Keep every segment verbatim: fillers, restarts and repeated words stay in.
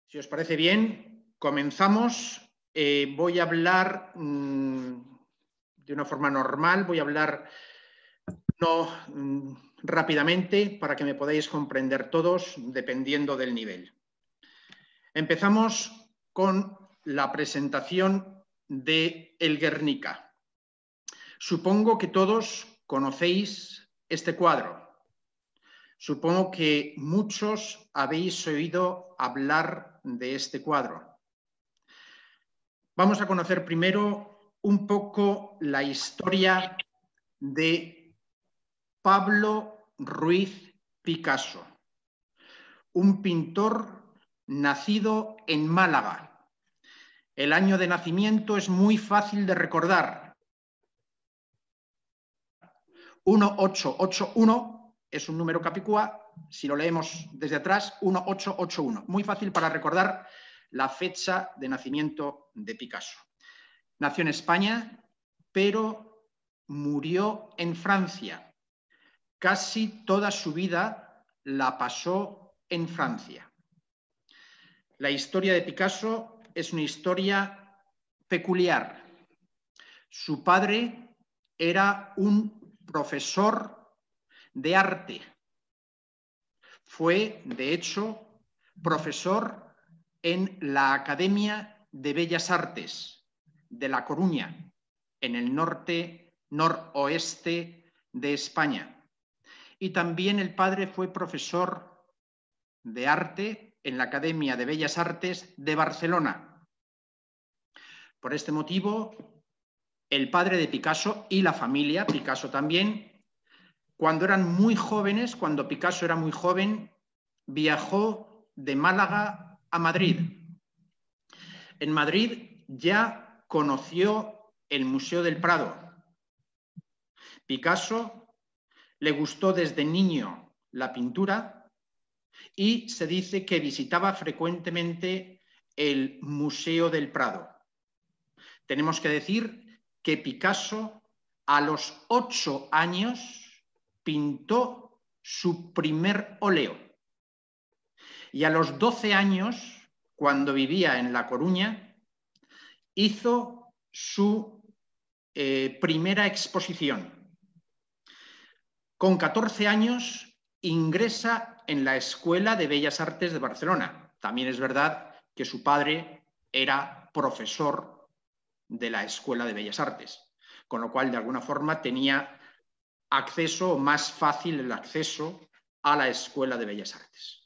Si os parece bien, comenzamos. Eh, voy a hablar mmm, de una forma normal, voy a hablar no mmm, rápidamente para que me podáis comprender todos dependiendo del nivel. Empezamos con la presentación de El Guernica. Supongo que todos conocéis este cuadro. Supongo que muchos habéis oído hablar de este cuadro. Vamos a conocer primero un poco la historia de Pablo Ruiz Picasso, un pintor nacido en Málaga. El año de nacimiento es muy fácil de recordar. mil ochocientos ochenta y uno es un número capicúa, si lo leemos desde atrás, mil ochocientos ochenta y uno. Muy fácil para recordar la fecha de nacimiento de Picasso. Nació en España, pero murió en Francia. Casi toda su vida la pasó en Francia. La historia de Picasso es una historia peculiar. Su padre era un profesor de arte. Fue, de hecho, profesor en la Academia de Bellas Artes de La Coruña, en el norte, noroeste de España. Y también el padre fue profesor de arte en la Academia de Bellas Artes de Barcelona. Por este motivo, el padre de Picasso y la familia, Picasso también, cuando eran muy jóvenes, cuando Picasso era muy joven, viajó de Málaga a Madrid. En Madrid ya conoció el Museo del Prado. Picasso le gustó desde niño la pintura y se dice que visitaba frecuentemente el Museo del Prado. Tenemos que decir que Picasso a los ocho años pintó su primer óleo y a los doce años, cuando vivía en La Coruña, hizo su eh, primera exposición. Con catorce años ingresa en la Escuela de Bellas Artes de Barcelona. También es verdad que su padre era profesor de la Escuela de Bellas Artes, con lo cual de alguna forma tenía acceso, más fácil el acceso a la Escuela de Bellas Artes.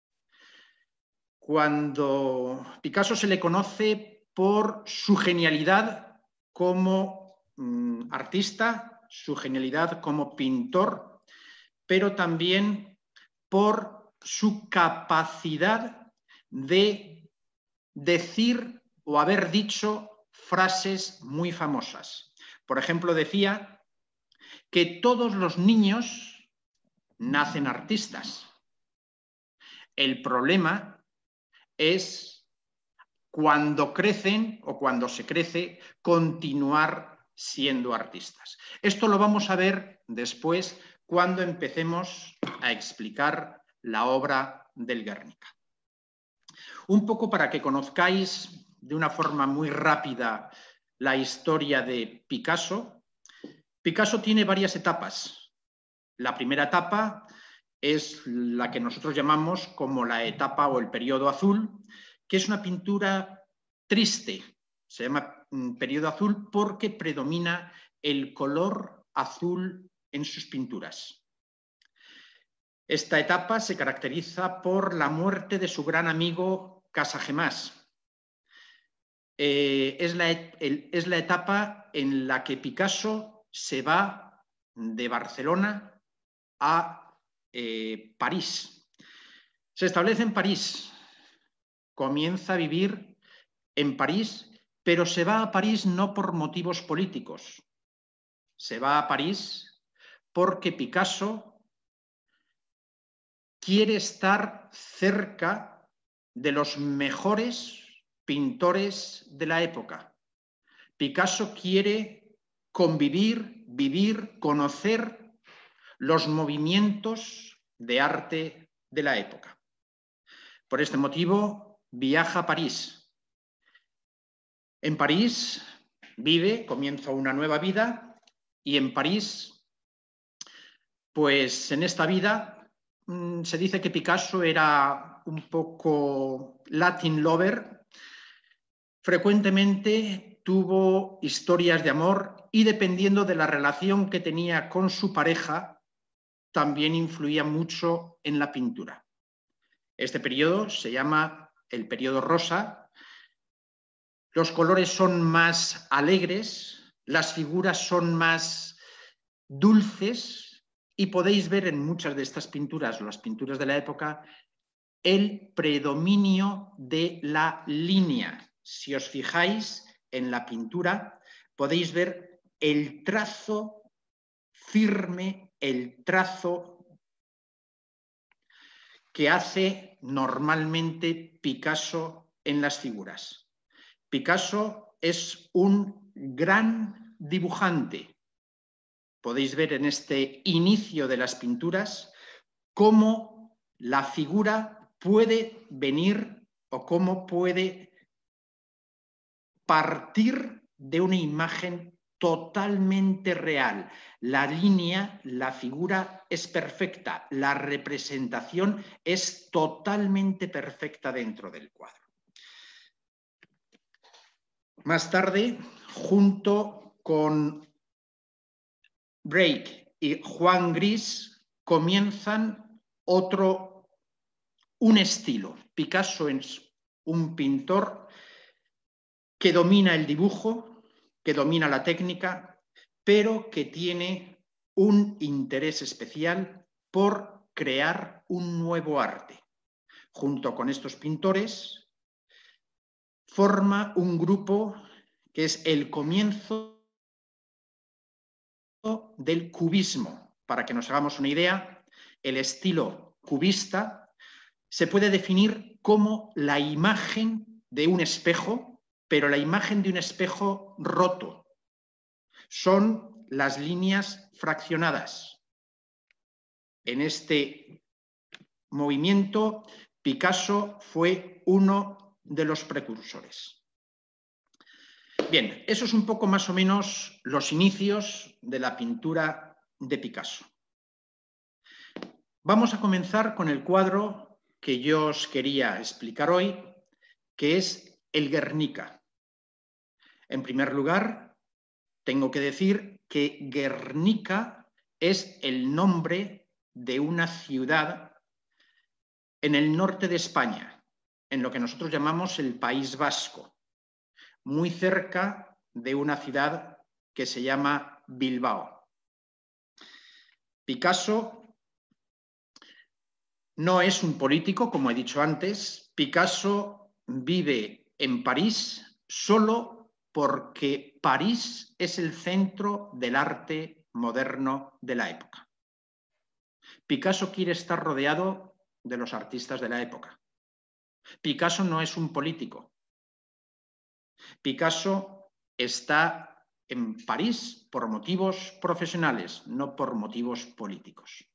Cuando Picasso se le conoce por su genialidad como mm, artista, su genialidad como pintor, pero también por su capacidad de decir o haber dicho frases muy famosas. Por ejemplo, decía que todos los niños nacen artistas. El problema es cuando crecen o cuando se crece, continuar siendo artistas. Esto lo vamos a ver después cuando empecemos a explicar la obra del Guernica. Un poco para que conozcáis de una forma muy rápida la historia de Picasso. Picasso tiene varias etapas. La primera etapa es la que nosotros llamamos como la etapa o el periodo azul, que es una pintura triste. Se llama periodo azul porque predomina el color azul en sus pinturas. Esta etapa se caracteriza por la muerte de su gran amigo Casagemas. Eh, es, la, el, es la etapa en la que Picasso se va de Barcelona a eh, París. Se establece en París, comienza a vivir en París, pero se va a París no por motivos políticos. Se va a París porque Picasso quiere estar cerca de los mejores pintores de la época. Picasso quiere convivir, vivir, conocer los movimientos de arte de la época. Por este motivo, viaja a París. En París vive, comienza una nueva vida y en París, pues en esta vida mmm, se dice que Picasso era un poco Latin lover. Frecuentemente tuvo historias de amor y dependiendo de la relación que tenía con su pareja, también influía mucho en la pintura. Este periodo se llama el periodo rosa. Los colores son más alegres, las figuras son más dulces y podéis ver en muchas de estas pinturas, las pinturas de la época, el predominio de la línea. Si os fijáis en la pintura, podéis ver el trazo firme, el trazo que hace normalmente Picasso en las figuras. Picasso es un gran dibujante. Podéis ver en este inicio de las pinturas cómo la figura puede venir o cómo puede partir de una imagen totalmente real. La línea, la figura es perfecta, la representación es totalmente perfecta dentro del cuadro. Más tarde, junto con Braque y Juan Gris, comienzan otro, un estilo. Picasso es un pintor que domina el dibujo, que domina la técnica, pero que tiene un interés especial por crear un nuevo arte. Junto con estos pintores, forma un grupo que es el comienzo del cubismo. Para que nos hagamos una idea, el estilo cubista se puede definir como la imagen de un espejo, pero la imagen de un espejo roto. Son las líneas fraccionadas. En este movimiento, Picasso fue uno de los precursores. Bien, eso es un poco más o menos los inicios de la pintura de Picasso. Vamos a comenzar con el cuadro que yo os quería explicar hoy, que es el Guernica. En primer lugar, tengo que decir que Guernica es el nombre de una ciudad en el norte de España, en lo que nosotros llamamos el País Vasco, muy cerca de una ciudad que se llama Bilbao. Picasso no es un político, como he dicho antes. Picasso vive en París solo porque París es el centro del arte moderno de la época. Picasso quiere estar rodeado de los artistas de la época. Picasso no es un político. Picasso está en París por motivos profesionales, no por motivos políticos.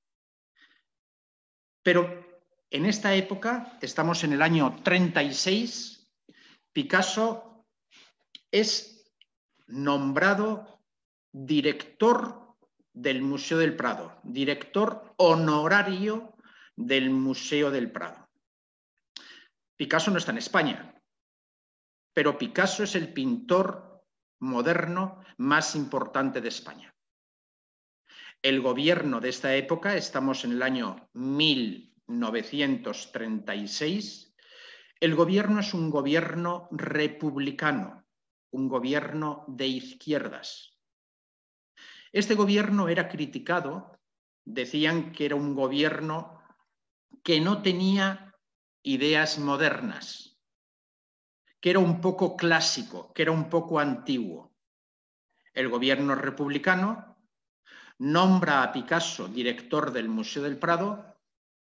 Pero en esta época, estamos en el año treinta y seis, Picasso es nombrado director del Museo del Prado, director honorario del Museo del Prado. Picasso no está en España, pero Picasso es el pintor moderno más importante de España. El gobierno de esta época, estamos en el año mil novecientos treinta y seis, el gobierno es un gobierno republicano, un gobierno de izquierdas. Este gobierno era criticado, decían que era un gobierno que no tenía ideas modernas, que era un poco clásico, que era un poco antiguo. El gobierno republicano nombra a Picasso director del Museo del Prado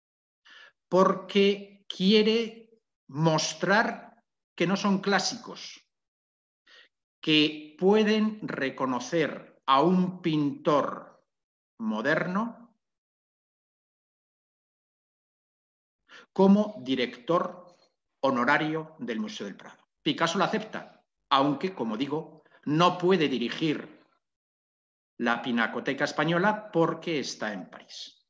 porque quiere mostrar que no son clásicos, que pueden reconocer a un pintor moderno como director honorario del Museo del Prado. Picasso lo acepta, aunque, como digo, no puede dirigir la Pinacoteca Española porque está en París.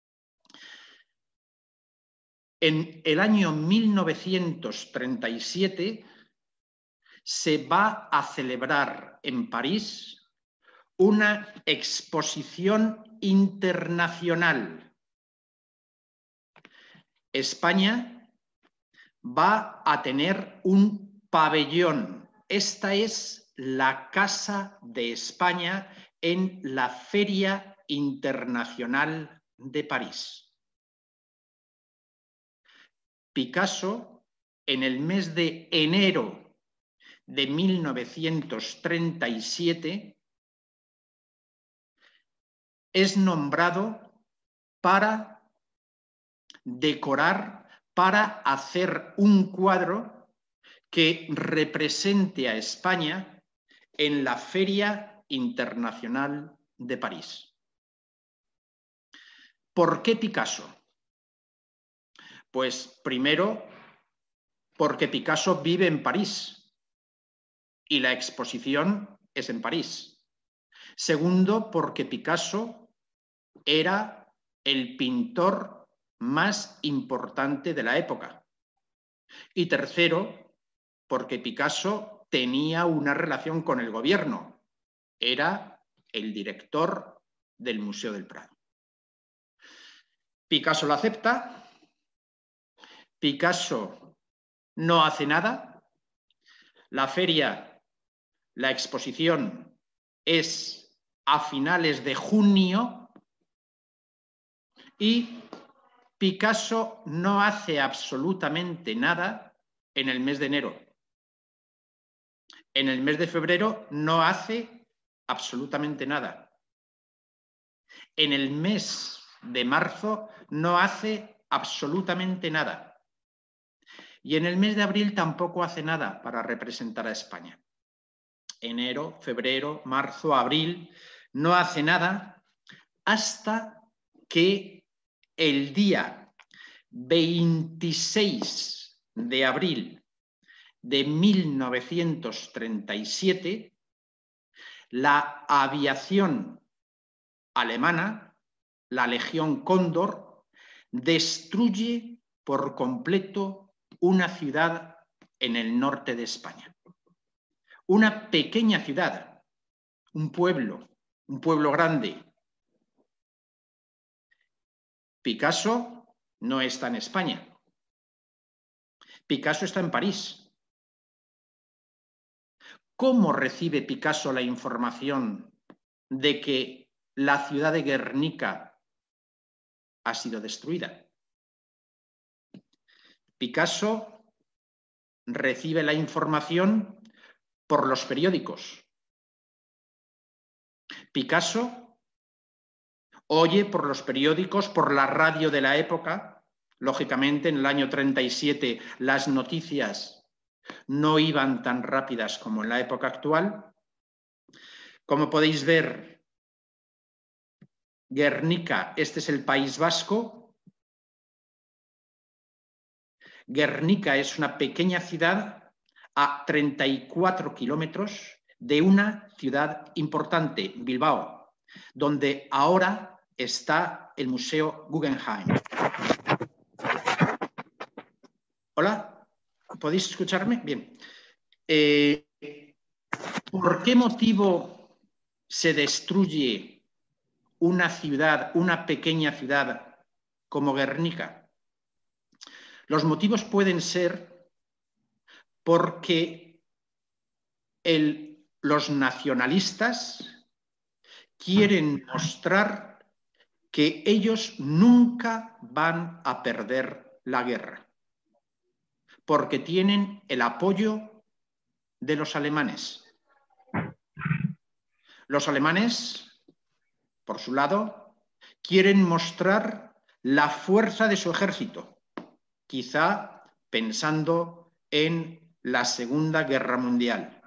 En el año mil novecientos treinta y siete se va a celebrar en París una exposición internacional. España va a tener un pabellón. Esta es la Casa de España en la Feria Internacional de París. Picasso, en el mes de enero de mil novecientos treinta y siete, es nombrado para decorar, para hacer un cuadro que represente a España en la Feria Internacional de París. ¿Por qué Picasso? Pues primero, porque Picasso vive en París y la exposición es en París. Segundo, porque Picasso era el pintor más importante de la época. Y tercero, porque Picasso tenía una relación con el gobierno. Era el director del Museo del Prado. Picasso lo acepta. Picasso no hace nada. La feria, la exposición es a finales de junio y Picasso no hace absolutamente nada en el mes de enero. En el mes de febrero no hace absolutamente nada. En el mes de marzo no hace absolutamente nada. Y en el mes de abril tampoco hace nada para representar a España. Enero, febrero, marzo, abril, no hace nada hasta que el día veintiséis de abril de mil novecientos treinta y siete, la aviación alemana, la Legión Cóndor, destruye por completo una ciudad en el norte de España. Una pequeña ciudad, un pueblo, un pueblo grande. Picasso no está en España. Picasso está en París. ¿Cómo recibe Picasso la información de que la ciudad de Guernica ha sido destruida? Picasso recibe la información por los periódicos. Picasso oye por los periódicos, por la radio de la época. Lógicamente, en el año treinta y siete las noticias no iban tan rápidas como en la época actual. Como podéis ver, Guernica, este es el País Vasco. Guernica es una pequeña ciudad a treinta y cuatro kilómetros de una ciudad importante, Bilbao, donde ahora está el Museo Guggenheim. ¿Hola? ¿Podéis escucharme? Bien. Eh, ¿Por qué motivo se destruye una ciudad, una pequeña ciudad como Guernica? Los motivos pueden ser porque el, los nacionalistas quieren mostrar que ellos nunca van a perder la guerra, porque tienen el apoyo de los alemanes. Los alemanes, por su lado, quieren mostrar la fuerza de su ejército, quizá pensando en la Segunda Guerra Mundial.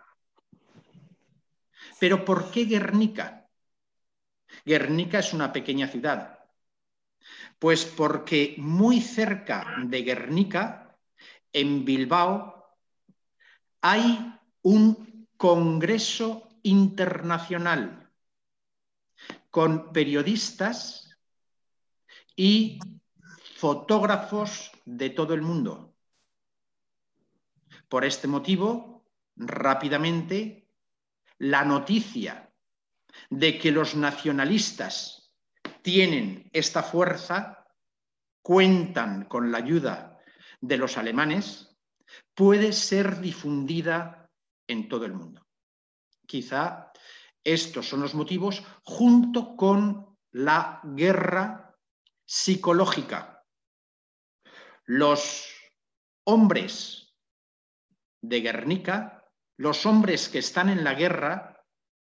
¿Pero por qué Guernica? Guernica es una pequeña ciudad. Pues porque muy cerca de Guernica en Bilbao, hay un congreso internacional con periodistas y fotógrafos de todo el mundo. Por este motivo, rápidamente, la noticia de que los nacionalistas tienen esta fuerza, cuentan con la ayuda de los alemanes, puede ser difundida en todo el mundo. Quizá estos son los motivos, junto con la guerra psicológica. Los hombres de Guernica, los hombres que están en la guerra,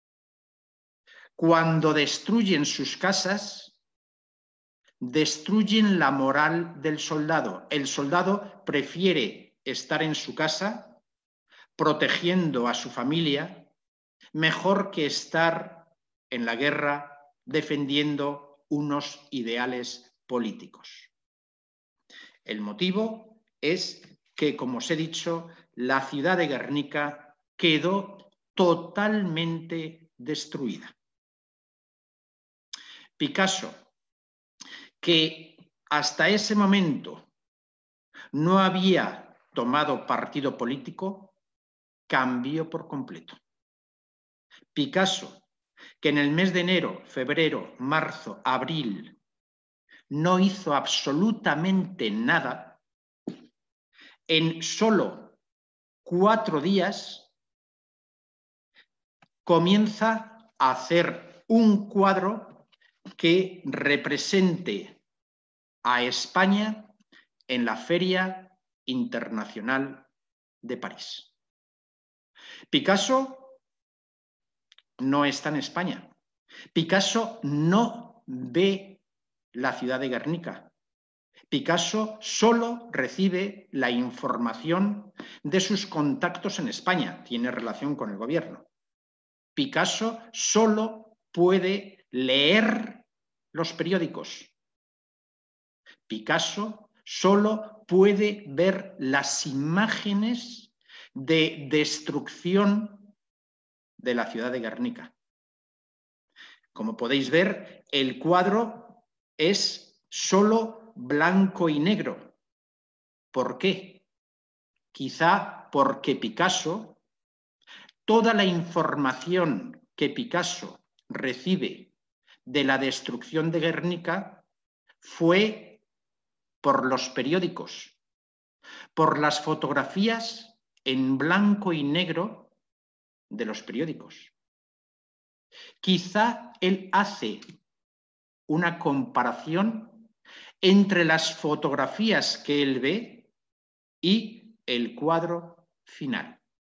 cuando destruyen sus casas, destruyen la moral del soldado. El soldado prefiere estar en su casa, protegiendo a su familia, mejor que estar en la guerra defendiendo unos ideales políticos. El motivo es que, como os he dicho, la ciudad de Guernica quedó totalmente destruida. Picasso, que hasta ese momento no había tomado partido político, cambió por completo. Picasso, que en el mes de enero, febrero, marzo, abril no hizo absolutamente nada, en solo cuatro días comienza a hacer un cuadro que represente a España en la Feria Internacional de París. Picasso no está en España. Picasso no ve la ciudad de Guernica. Picasso solo recibe la información de sus contactos en España, tiene relación con el gobierno. Picasso solo puede leer los periódicos. Picasso solo puede ver las imágenes de destrucción de la ciudad de Guernica. Como podéis ver, el cuadro es solo blanco y negro. ¿Por qué? Quizá porque Picasso, toda la información que Picasso recibe de la destrucción de Guernica fue por los periódicos, por las fotografías en blanco y negro de los periódicos. Quizá él hace una comparación entre las fotografías que él ve y el cuadro final.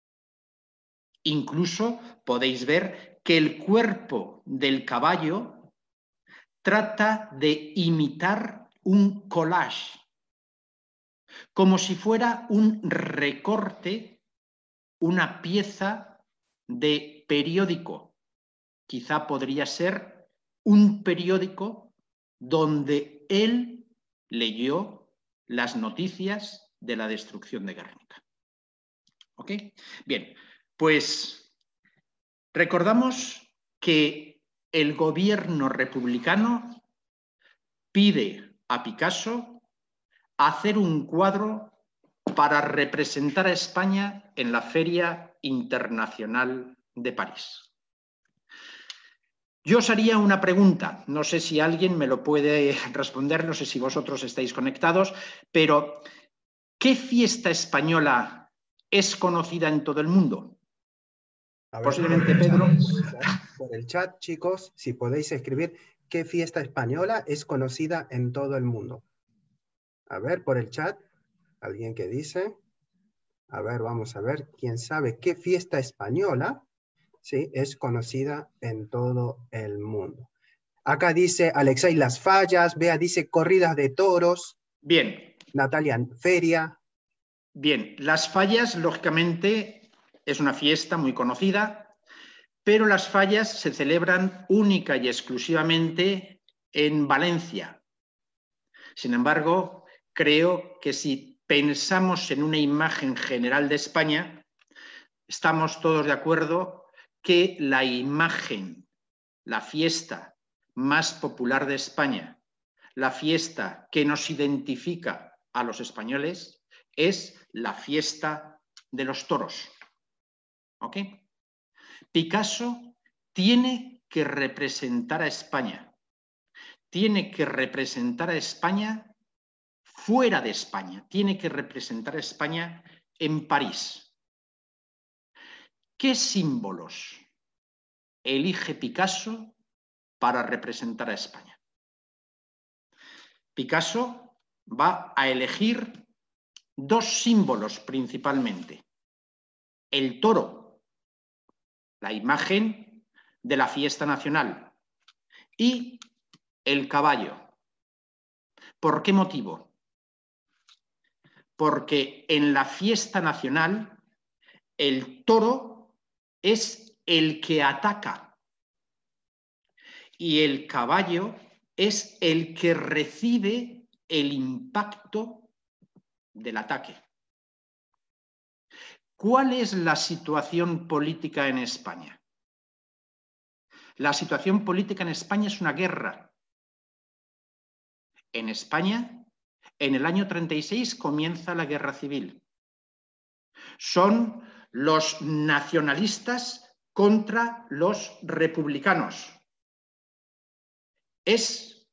Incluso podéis ver que el cuerpo del caballo trata de imitar un collage, como si fuera un recorte, una pieza de periódico. Quizá podría ser un periódico donde él leyó las noticias de la destrucción de Guernica. ¿Ok? Bien, pues recordamos que el gobierno republicano pide a Picasso hacer un cuadro para representar a España en la Feria Internacional de París. Yo os haría una pregunta, no sé si alguien me lo puede responder, no sé si vosotros estáis conectados, pero ¿qué fiesta española es conocida en todo el mundo? A ver, Posiblemente por el Pedro. chat, por el chat, chicos, si podéis escribir qué fiesta española es conocida en todo el mundo. A ver, por el chat, alguien que dice. A ver, vamos a ver, ¿quién sabe qué fiesta española, sí, es conocida en todo el mundo? Acá dice Alexei Las Fallas, Bea dice corridas de toros. Bien. Natalia, feria. Bien, Las Fallas, lógicamente, es una fiesta muy conocida, pero las fallas se celebran única y exclusivamente en Valencia. Sin embargo, creo que si pensamos en una imagen general de España, estamos todos de acuerdo que la imagen, la fiesta más popular de España, la fiesta que nos identifica a los españoles, es la fiesta de los toros. ¿Ok? Picasso tiene que representar a España. Tiene que representar a España fuera de España. Tiene que representar a España en París. ¿Qué símbolos elige Picasso para representar a España? Picasso va a elegir dos símbolos principalmente. El toro, la imagen de la fiesta nacional, y el caballo. ¿Por qué motivo? Porque en la fiesta nacional el toro es el que ataca y el caballo es el que recibe el impacto del ataque. ¿Cuál es la situación política en España? La situación política en España es una guerra. En España, en el año treinta y seis comienza la guerra civil. Son los nacionalistas contra los republicanos. Es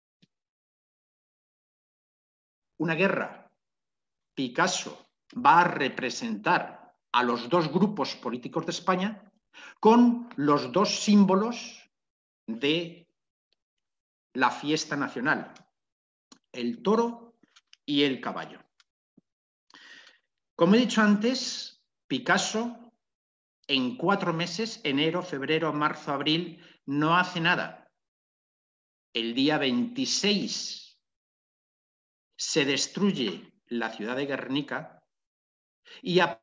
una guerra. Picasso va a representar a los dos grupos políticos de España con los dos símbolos de la fiesta nacional, el toro y el caballo. Como he dicho antes, Picasso en cuatro meses, enero, febrero, marzo, abril, no hace nada. El día veintiséis se destruye la ciudad de Guernica y a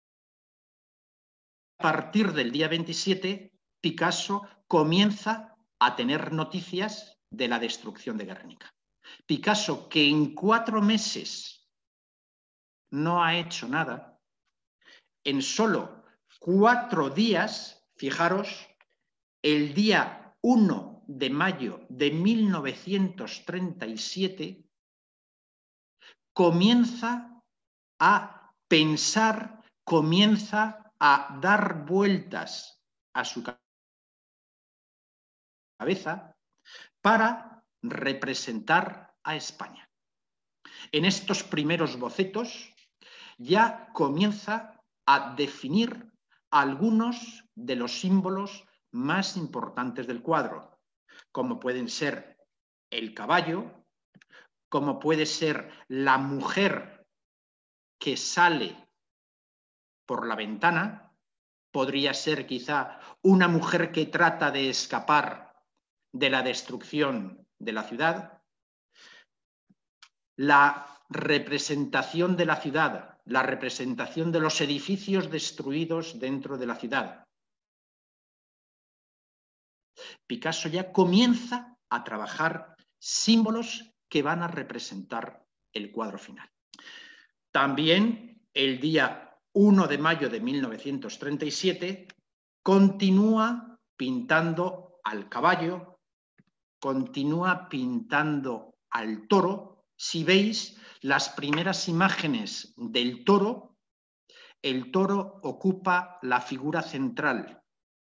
partir del día veintisiete, Picasso comienza a tener noticias de la destrucción de Guernica. Picasso, que en cuatro meses no ha hecho nada, en solo cuatro días, fijaros, el día uno de mayo de mil novecientos treinta y siete, comienza a pensar, comienza a dar vueltas a su cabeza para representar a España. En estos primeros bocetos ya comienza a definir algunos de los símbolos más importantes del cuadro, como pueden ser el caballo, como puede ser la mujer que sale por la ventana, podría ser quizá una mujer que trata de escapar de la destrucción de la ciudad, la representación de la ciudad, la representación de los edificios destruidos dentro de la ciudad. Picasso ya comienza a trabajar símbolos que van a representar el cuadro final. También el día uno de mayo de mil novecientos treinta y siete continúa pintando al caballo, continúa pintando al toro. Si veis las primeras imágenes del toro, el toro ocupa la figura central.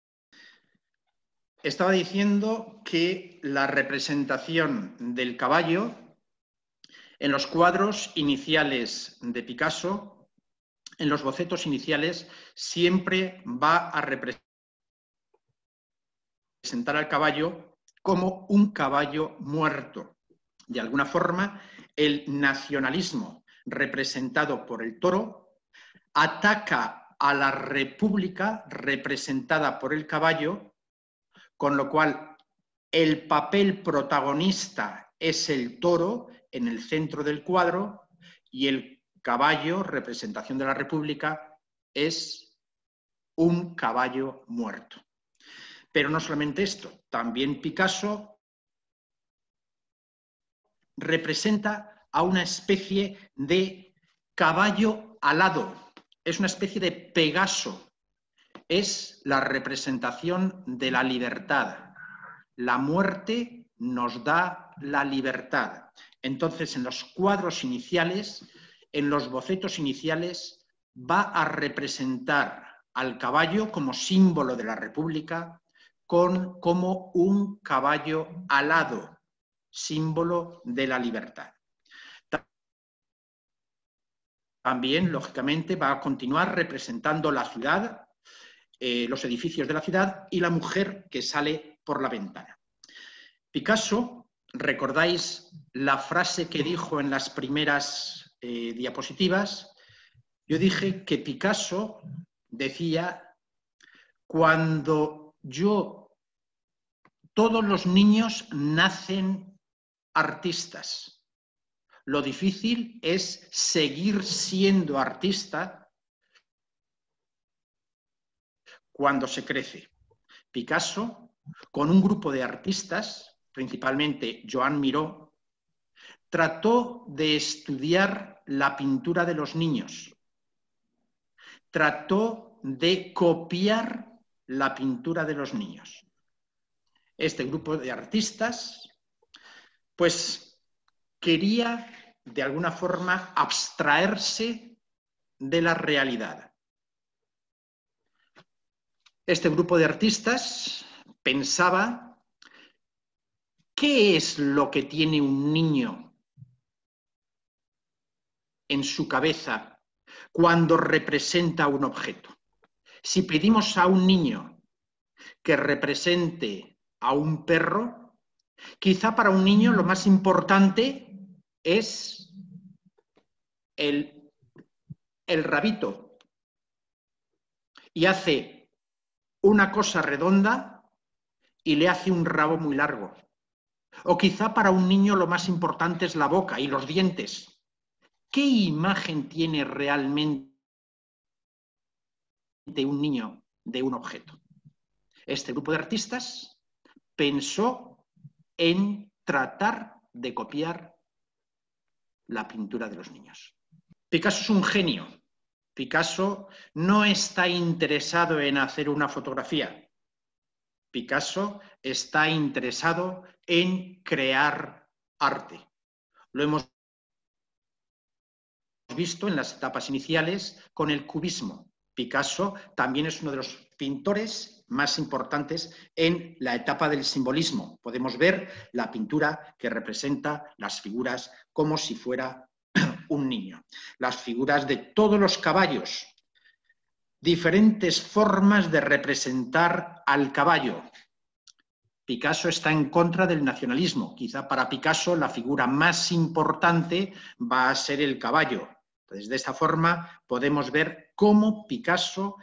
Estaba diciendo que la representación del caballo en los cuadros iniciales de Picasso, en los bocetos iniciales, siempre va a representar al caballo como un caballo muerto. De alguna forma, el nacionalismo representado por el toro ataca a la república representada por el caballo, con lo cual el papel protagonista es el toro en el centro del cuadro y el caballo, representación de la república, es un caballo muerto. Pero no solamente esto, también Picasso representa a una especie de Caballo alado, es una especie de Pegaso, es la representación de la libertad. La muerte nos da la libertad. Entonces, en los cuadros iniciales, en los bocetos iniciales, va a representar al caballo como símbolo de la República, con, como un caballo alado, símbolo de la libertad. También, lógicamente, va a continuar representando la ciudad, eh, los edificios de la ciudad y la mujer que sale por la ventana. Picasso, ¿recordáis la frase que dijo en las primeras eh, diapositivas? Yo dije que Picasso decía, cuando yo, todos los niños nacen artistas. Lo difícil es seguir siendo artista cuando se crece. Picasso, con un grupo de artistas, principalmente Joan Miró, trató de estudiar la pintura de los niños. Trató de copiar la pintura de los niños. Este grupo de artistas, pues, quería, de alguna forma, abstraerse de la realidad. Este grupo de artistas pensaba, ¿qué es lo que tiene un niño en su cabeza cuando representa un objeto? Si pedimos a un niño que represente a un perro, quizá para un niño lo más importante es el, el rabito. Y hace una cosa redonda y le hace un rabo muy largo. O quizá para un niño lo más importante es la boca y los dientes. ¿Qué imagen tiene realmente un niño de un objeto? Este grupo de artistas pensó en tratar de copiar la pintura de los niños. Picasso es un genio. Picasso no está interesado en hacer una fotografía. Picasso está interesado en crear arte. Lo hemos visto en las etapas iniciales con el cubismo. Picasso también es uno de los pintores más importantes en la etapa del simbolismo. Podemos ver la pintura que representa las figuras como si fuera un niño. Las figuras de todos los caballos. Diferentes formas de representar al caballo. Picasso está en contra del nacionalismo. Quizá para Picasso la figura más importante va a ser el caballo. Entonces, de esta forma podemos ver cómo Picasso,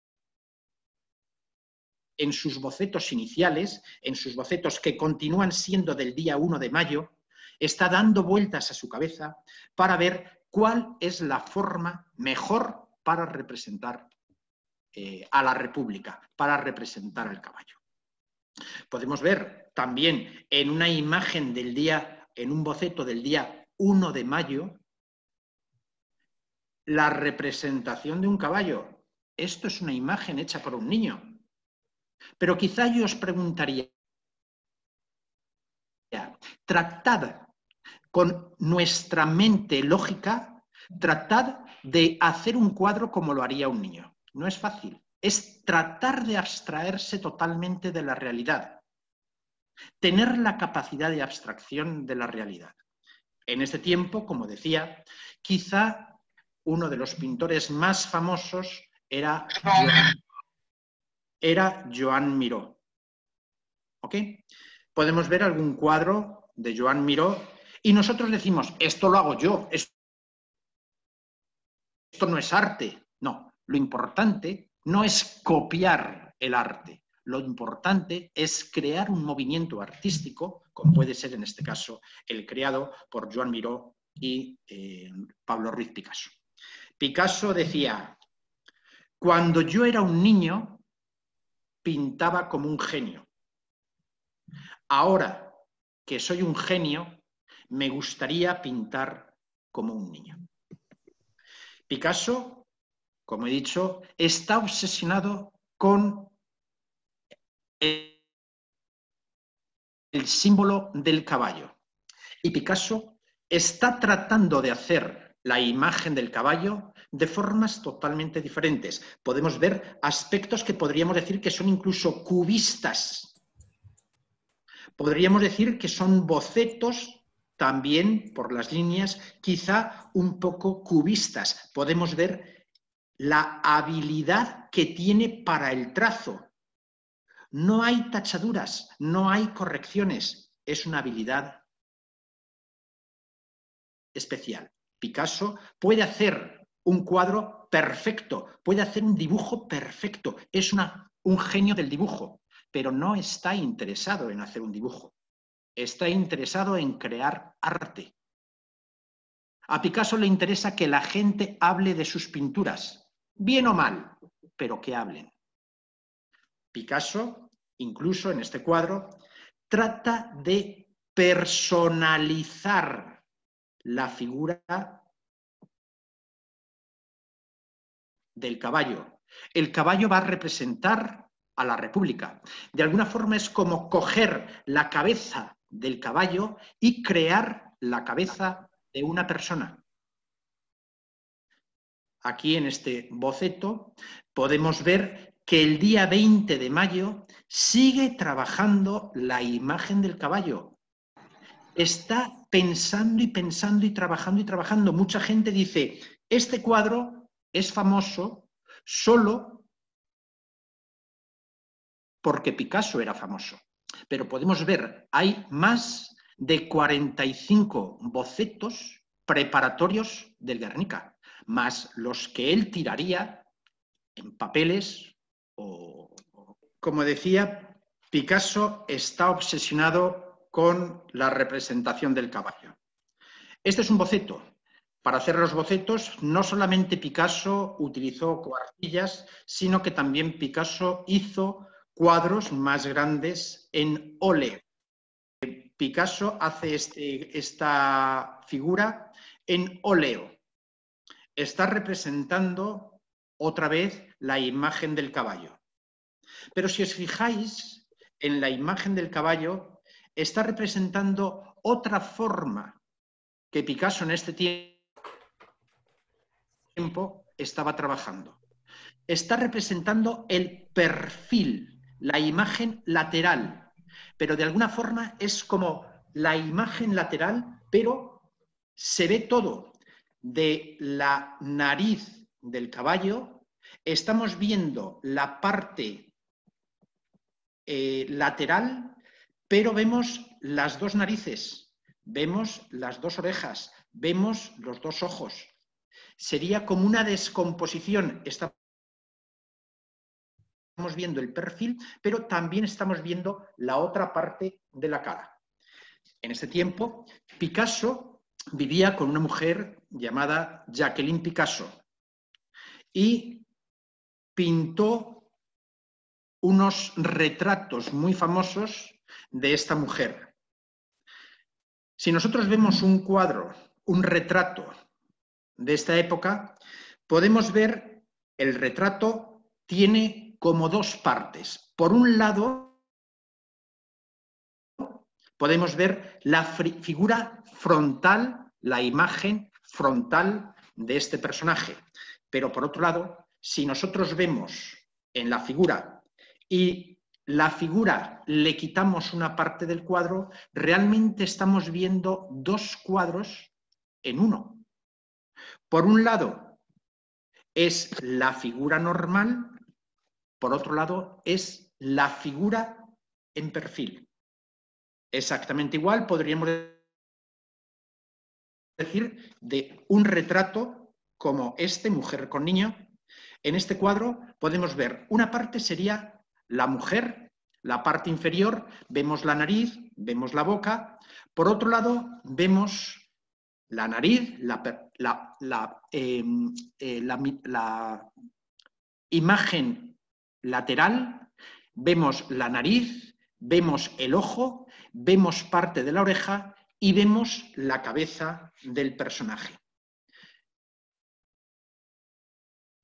en sus bocetos iniciales, en sus bocetos que continúan siendo del día uno de mayo, está dando vueltas a su cabeza para ver cuál es la forma mejor para representar eh, a la República, para representar al caballo. Podemos ver también en una imagen del día, en un boceto del día uno de mayo, la representación de un caballo. Esto es una imagen hecha por un niño. Pero quizá yo os preguntaría, tratad con nuestra mente lógica, tratad de hacer un cuadro como lo haría un niño. No es fácil. Es tratar de abstraerse totalmente de la realidad. Tener la capacidad de abstracción de la realidad. En este tiempo, como decía, quizá uno de los pintores más famosos era Joan, era Joan Miró. ¿Ok? Podemos ver algún cuadro de Joan Miró y nosotros decimos, esto lo hago yo, esto no es arte. No, lo importante no es copiar el arte. Lo importante es crear un movimiento artístico, como puede ser en este caso el creado por Joan Miró y eh, Pablo Ruiz Picasso. Picasso decía, cuando yo era un niño, pintaba como un genio. Ahora que soy un genio, me gustaría pintar como un niño. Picasso, como he dicho, está obsesionado con el, el símbolo del caballo. Y Picasso está tratando de hacer la imagen del caballo de formas totalmente diferentes. Podemos ver aspectos que podríamos decir que son incluso cubistas. Podríamos decir que son bocetos también por las líneas, quizá un poco cubistas. Podemos ver la habilidad que tiene para el trazo. No hay tachaduras, no hay correcciones. Es una habilidad especial. Picasso puede hacer un cuadro perfecto, puede hacer un dibujo perfecto. Es una, un genio del dibujo, pero no está interesado en hacer un dibujo. Está interesado en crear arte. A Picasso le interesa que la gente hable de sus pinturas, bien o mal, pero que hablen. Picasso, incluso en este cuadro, trata de personalizar la figura del caballo. El caballo va a representar a la República. De alguna forma es como coger la cabeza del caballo y crear la cabeza de una persona. Aquí en este boceto podemos ver que el día veinte de mayo sigue trabajando la imagen del caballo. Está pensando y pensando y trabajando y trabajando. Mucha gente dice, este cuadro es famoso solo porque Picasso era famoso. Pero podemos ver, hay más de cuarenta y cinco bocetos preparatorios del Guernica, más los que él tiraría en papeles o... Como decía, Picasso está obsesionado con la representación del caballo. Este es un boceto. Para hacer los bocetos, no solamente Picasso utilizó cuartillas, sino que también Picasso hizo cuadros más grandes en óleo. Picasso hace este, esta figura en óleo. Está representando otra vez la imagen del caballo. Pero si os fijáis en la imagen del caballo, está representando otra forma que Picasso en este tiempo estaba trabajando. Está representando el perfil, la imagen lateral, pero de alguna forma es como la imagen lateral, pero se ve todo. De la nariz del caballo estamos viendo la parte eh, lateral, pero vemos las dos narices, vemos las dos orejas, vemos los dos ojos. Sería como una descomposición. Estamos viendo el perfil, pero también estamos viendo la otra parte de la cara. En este tiempo, Picasso vivía con una mujer llamada Jacqueline Picasso y pintó unos retratos muy famosos de esta mujer. Si nosotros vemos un cuadro, un retrato de esta época, podemos ver el retrato tiene como dos partes. Por un lado, podemos ver la figura frontal, la imagen frontal de este personaje. Pero por otro lado, si nosotros vemos en la figura y la figura le quitamos una parte del cuadro, realmente estamos viendo dos cuadros en uno. Por un lado es la figura normal, por otro lado es la figura en perfil. Exactamente igual podríamos decir de un retrato como este, mujer con niño. En este cuadro podemos ver una parte sería la mujer, la parte inferior, vemos la nariz, vemos la boca. Por otro lado, vemos la nariz, la, la, la, eh, eh, la, la imagen lateral, vemos la nariz, vemos el ojo, vemos parte de la oreja y vemos la cabeza del personaje.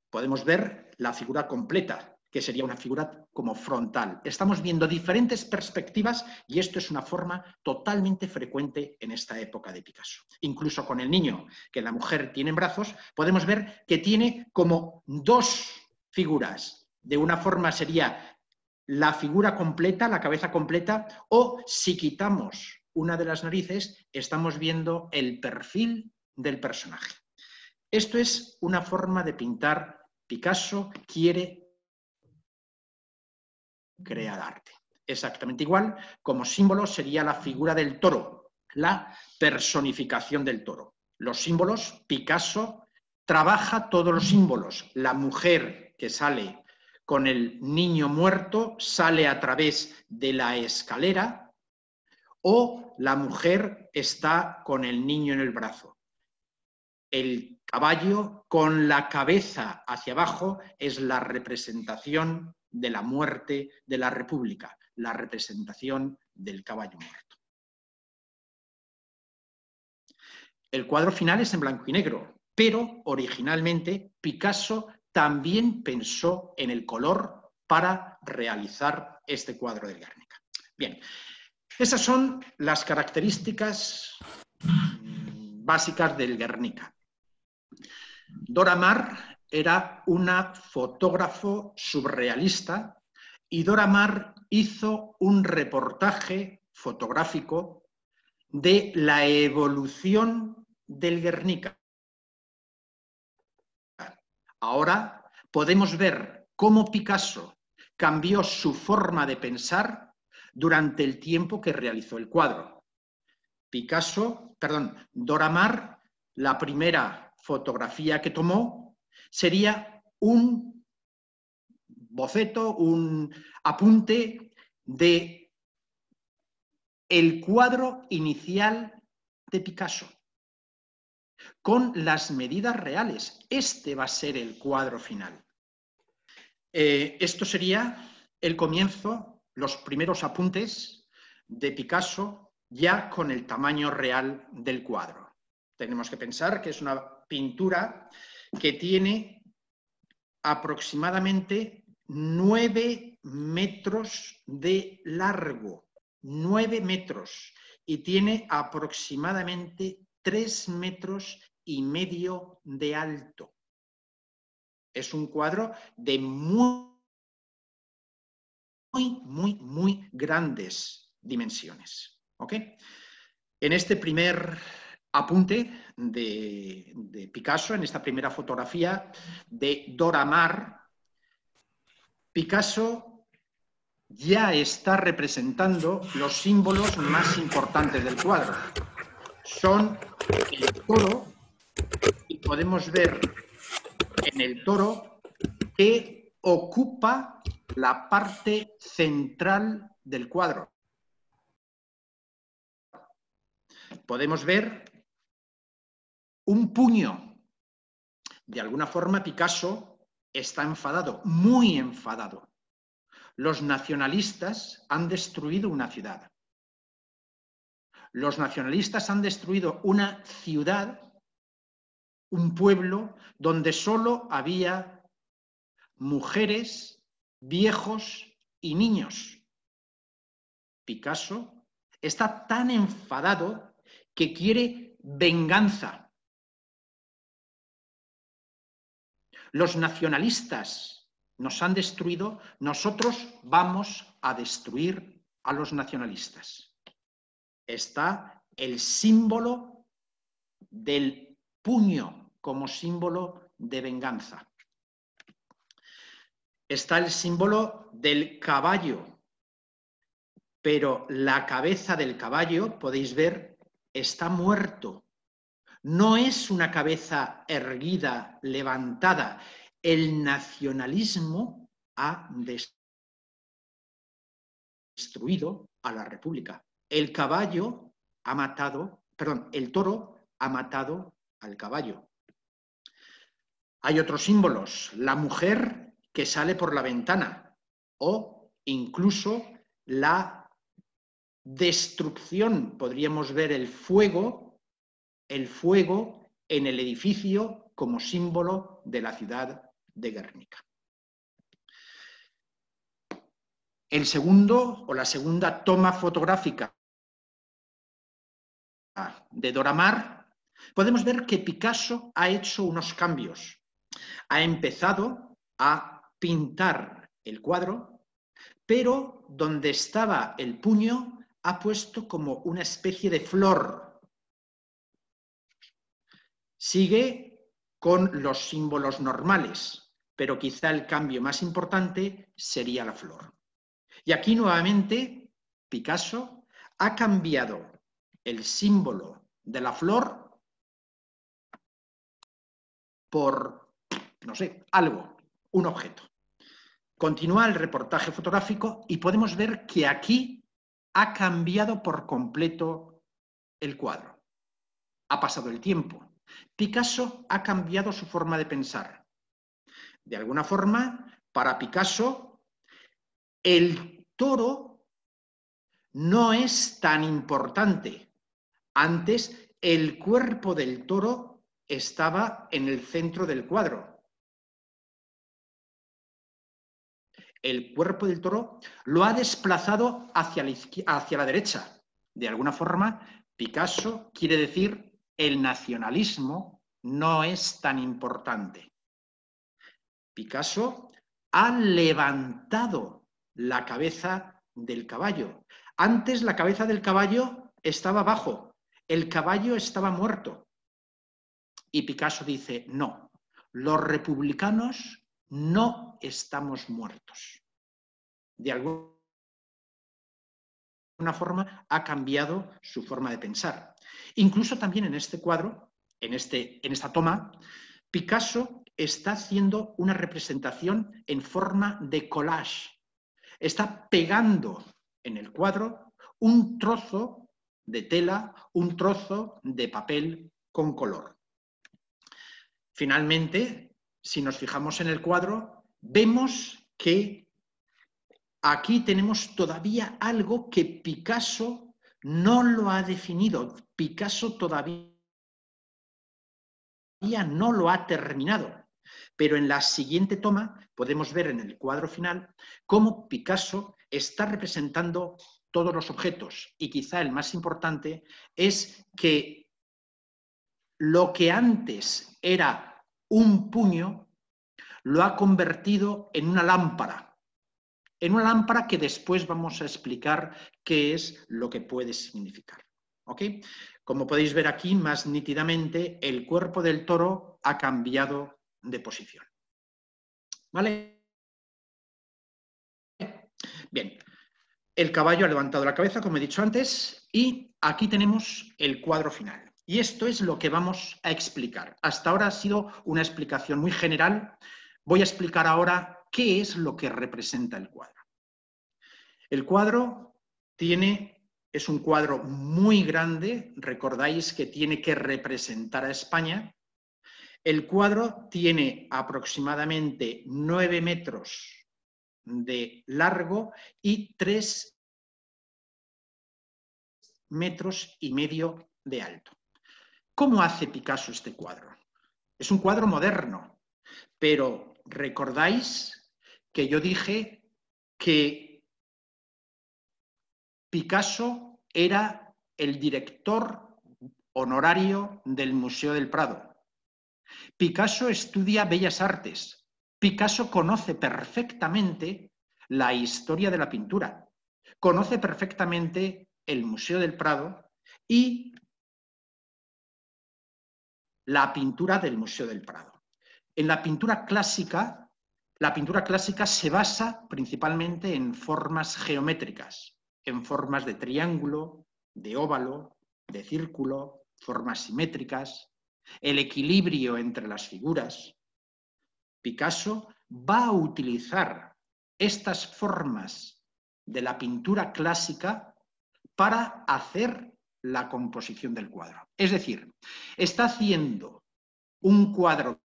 podemos ver la figura completa, que sería una figura como frontal. Estamos viendo diferentes perspectivas y esto es una forma totalmente frecuente en esta época de Picasso. Incluso con el niño que la mujer tiene en brazos, podemos ver que tiene como dos figuras. De una forma sería la figura completa, la cabeza completa, o si quitamos una de las narices, estamos viendo el perfil del personaje. Esto es una forma de pintar. Picasso quiere crear arte. Exactamente igual, como símbolo sería la figura del toro, la personificación del toro. Los símbolos, Picasso trabaja todos los símbolos. La mujer que sale con el niño muerto sale a través de la escalera, o la mujer está con el niño en el brazo. El caballo con la cabeza hacia abajo es la representación de la muerte de la República, la representación del caballo muerto. El cuadro final es en blanco y negro, pero originalmente Picasso también pensó en el color para realizar este cuadro del Guernica. Bien, esas son las características básicas del Guernica. Dora Maar era una fotógrafo surrealista y Dora Maar hizo un reportaje fotográfico de la evolución del Guernica. Ahora podemos ver cómo Picasso cambió su forma de pensar durante el tiempo que realizó el cuadro. Picasso, perdón, Dora Maar, la primera fotografía que tomó sería un boceto, un apunte de el cuadro inicial de Picasso, con las medidas reales. Este va a ser el cuadro final. Eh, esto sería el comienzo, los primeros apuntes de Picasso, ya con el tamaño real del cuadro. Tenemos que pensar que es una pintura que tiene aproximadamente nueve metros de largo, nueve metros, y tiene aproximadamente tres metros y medio de alto. Es un cuadro de muy, muy, muy, muy grandes dimensiones. ¿Ok? En este primer apunte de, de Picasso, en esta primera fotografía de Dora Maar, Picasso ya está representando los símbolos más importantes del cuadro. Son el toro, y podemos ver en el toro que ocupa la parte central del cuadro. Podemos ver un puño. De alguna forma Picasso está enfadado, muy enfadado. Los nacionalistas han destruido una ciudad. Los nacionalistas han destruido una ciudad, un pueblo, donde solo había mujeres, viejos y niños. Picasso está tan enfadado que quiere venganza. Los nacionalistas nos han destruido, nosotros vamos a destruir a los nacionalistas. Está el símbolo del puño como símbolo de venganza. Está el símbolo del caballo, pero la cabeza del caballo, podéis ver, está muerto. No es una cabeza erguida, levantada. El nacionalismo ha destruido a la República. El caballo ha matado, perdón, el toro ha matado al caballo. Hay otros símbolos, la mujer que sale por la ventana o incluso la destrucción, podríamos ver el fuego, el fuego en el edificio como símbolo de la ciudad de Guernica. El segundo o la segunda toma fotográfica de Dora Maar, podemos ver que Picasso ha hecho unos cambios. Ha empezado a pintar el cuadro, pero donde estaba el puño ha puesto como una especie de flor. Sigue con los símbolos normales, pero quizá el cambio más importante sería la flor. Y aquí nuevamente Picasso ha cambiado el símbolo de la flor por, no sé, algo, un objeto. Continúa el reportaje fotográfico y podemos ver que aquí ha cambiado por completo el cuadro. Ha pasado el tiempo. Picasso ha cambiado su forma de pensar. De alguna forma, para Picasso, el toro no es tan importante. Antes, el cuerpo del toro estaba en el centro del cuadro. El cuerpo del toro lo ha desplazado hacia la, hacia la derecha. De alguna forma, Picasso quiere decir el nacionalismo no es tan importante. Picasso ha levantado la cabeza del caballo. Antes la cabeza del caballo estaba abajo, el caballo estaba muerto. Y Picasso dice, no, los republicanos no estamos muertos. De alguna forma ha cambiado su forma de pensar. Incluso también en este cuadro, en, este, en esta toma, Picasso está haciendo una representación en forma de collage. Está pegando en el cuadro un trozo de tela, un trozo de papel con color. Finalmente, si nos fijamos en el cuadro, vemos que aquí tenemos todavía algo que Picasso no lo ha definido. Picasso todavía no lo ha terminado. Pero en la siguiente toma podemos ver en el cuadro final cómo Picasso está representando todos los objetos. Y quizá el más importante es que lo que antes era un puño lo ha convertido en una lámpara. En una lámpara que después vamos a explicar qué es lo que puede significar. ¿Ok? Como podéis ver aquí más nítidamente, el cuerpo del toro ha cambiado de posición. ¿Vale? Bien. El caballo ha levantado la cabeza, como he dicho antes, y aquí tenemos el cuadro final. Y esto es lo que vamos a explicar. Hasta ahora ha sido una explicación muy general. Voy a explicar ahora qué es lo que representa el cuadro. El cuadro tiene, es un cuadro muy grande, recordáis que tiene que representar a España. El cuadro tiene aproximadamente nueve metros de largo y tres metros y medio de alto. ¿Cómo hace Picasso este cuadro? Es un cuadro moderno, pero recordáis que yo dije que Picasso era el director honorario del Museo del Prado. Picasso estudia Bellas Artes. Picasso conoce perfectamente la historia de la pintura. Conoce perfectamente el Museo del Prado y la pintura del Museo del Prado. En la pintura clásica, la pintura clásica se basa principalmente en formas geométricas, en formas de triángulo, de óvalo, de círculo, formas simétricas, el equilibrio entre las figuras. Picasso va a utilizar estas formas de la pintura clásica para hacer la composición del cuadro. Es decir, está haciendo un cuadro